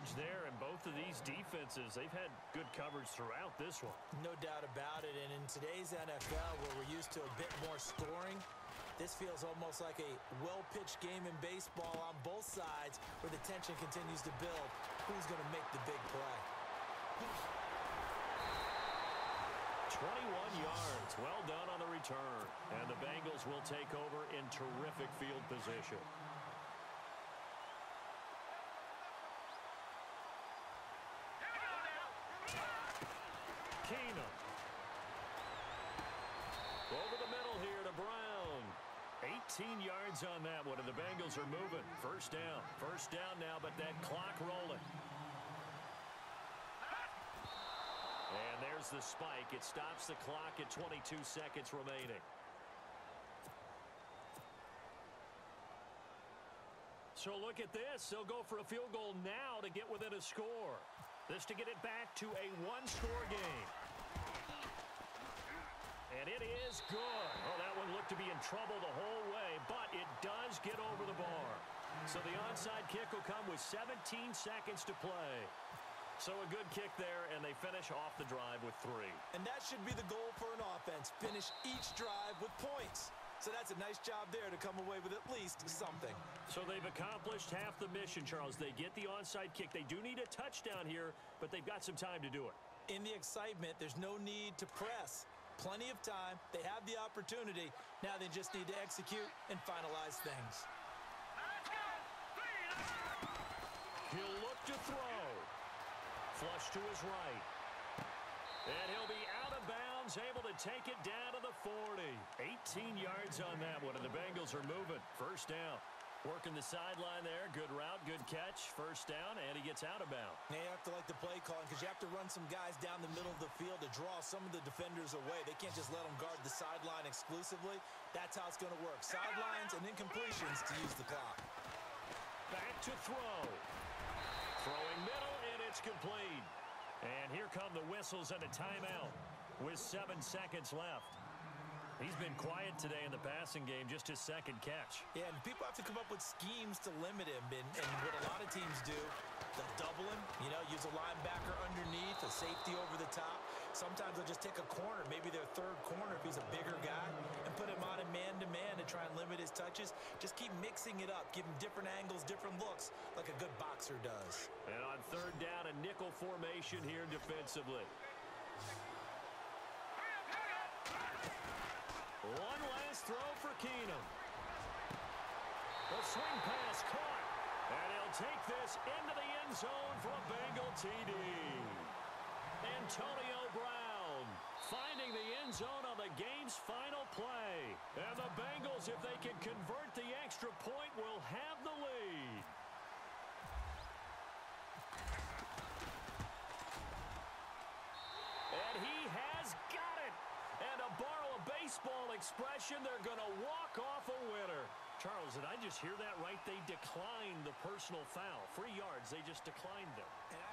coverage there, and both of these defenses, they've had good coverage throughout this one. No doubt about it, and in today's NFL, where we're used to a bit more scoring, this feels almost like a well-pitched game in baseball on both sides where the tension continues to build. Who's going to make the big play? 21 yards. Well done on the return. And the Bengals will take over in terrific field position. Keenum. Over the middle here to Brown. 18 yards on that one, and the Bengals are moving. First down. First down now, but that clock rolling. And there's the spike. It stops the clock at 22 seconds remaining. So look at this. They'll go for a field goal now to get within a score. This to get it back to a one-score game. And it is good. Oh, that one looked to be in trouble the whole way, but it does get over the bar. So the onside kick will come with 17 seconds to play. So a good kick there, and they finish off the drive with 3. And that should be the goal for an offense. Finish each drive with points. So that's a nice job there to come away with at least something. So they've accomplished half the mission, Charles. They get the onside kick. They do need a touchdown here, but they've got some time to do it. In the excitement, there's no need to press. Plenty of time. They have the opportunity. Now they just need to execute and finalize things. He'll look to throw. Flush to his right. And he'll be out of bounds, able to take it down to the 40. 18 yards on that one, and the Bengals are moving. First down. Working the sideline there. Good route, good catch. First down, and he gets out of bounds. Now you have to like the play calling because you have to run some guys down the middle of the field to draw some of the defenders away. They can't just let them guard the sideline exclusively. That's how it's going to work. Sidelines and incompletions to use the clock. Back to throw. Throwing middle, and it's complete. And here come the whistles and a timeout with 7 seconds left. He's been quiet today in the passing game, just his second catch. Yeah, and people have to come up with schemes to limit him. And what a lot of teams do, they'll double him, use a linebacker underneath, a safety over the top. Sometimes they'll just take a corner, maybe their third corner if he's a bigger guy, and put him on a man-to-man to try and limit his touches. Just keep mixing it up, give him different angles, different looks, like a good boxer does. And on third down, a nickel formation here defensively. One last throw for Keenum. The swing pass caught. And he'll take this into the end zone for a Bengal TD. Antonio Brown finding the end zone on the game's final play. And the Bengals, if they can convert the extra point, will have the lead. And he has got it. And to borrow a baseball expression, they're going to walk off a winner. Charles, did I just hear that right? They declined the personal foul. 3 yards, they just declined them. And